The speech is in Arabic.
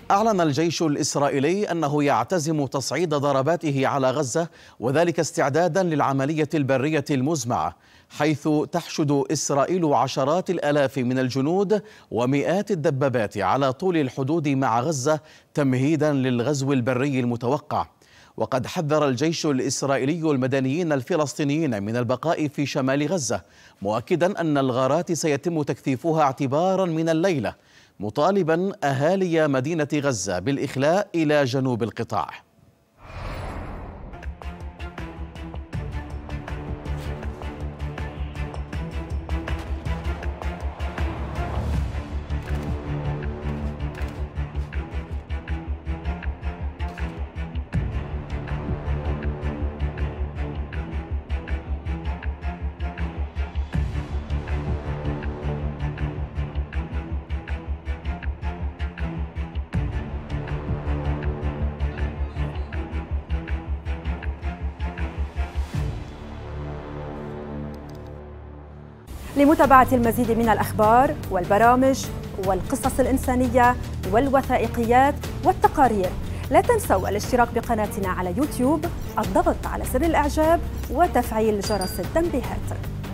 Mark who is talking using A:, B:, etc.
A: أعلن الجيش الإسرائيلي أنه يعتزم تصعيد ضرباته على غزة، وذلك استعدادا للعملية البرية المزمعة، حيث تحشد إسرائيل عشرات الآلاف من الجنود ومئات الدبابات على طول الحدود مع غزة تمهيدا للغزو البري المتوقع. وقد حذر الجيش الإسرائيلي المدنيين الفلسطينيين من البقاء في شمال غزة، مؤكدا أن الغارات سيتم تكثيفها اعتبارا من الليلة، مطالبا أهالي مدينة غزة بالإخلاء إلى جنوب القطاع.
B: لمتابعة المزيد من الأخبار والبرامج والقصص الإنسانية والوثائقيات والتقارير، لا تنسوا الاشتراك بقناتنا على يوتيوب، الضغط على زر الإعجاب وتفعيل جرس التنبيهات.